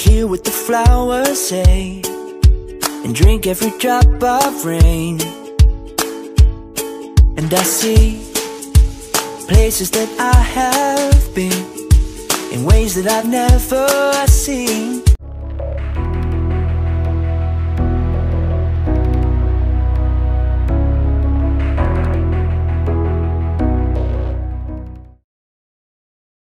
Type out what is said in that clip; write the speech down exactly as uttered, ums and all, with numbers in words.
hear what the flowers say and drink every drop of rain. And I see places that I have been in ways that I've never seen.